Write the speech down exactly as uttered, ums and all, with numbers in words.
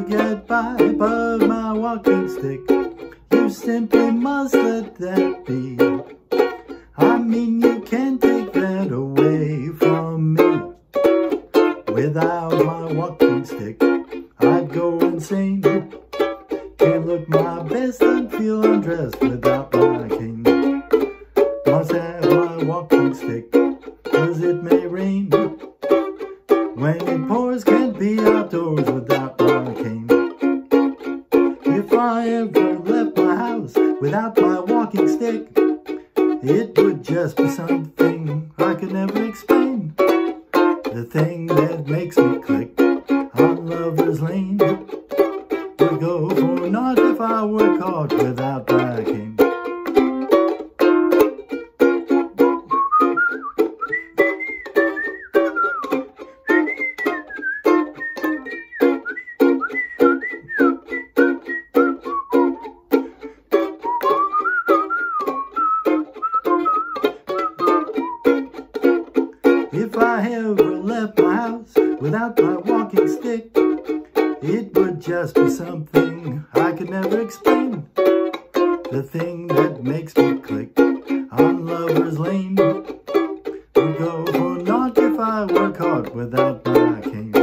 get by, but my walking stick, you simply must let that be. I mean, you can't take that away from me. Without my walking stick, I'd go insane. Can't look my best and feel undressed without my cane. Must have my walking stick, 'cause it may rain. When it pours, can't be outdoors without my cane. If I ever left my house without my walking stick, it would just be something I could never explain. The thing that makes me click on Lover's Lane would go for naught if I were caught without my cane. If I ever left my house without my walking stick, it would just be something I could never explain. The thing that makes me click on Lover's Lane would go for naught if I were caught without my cane.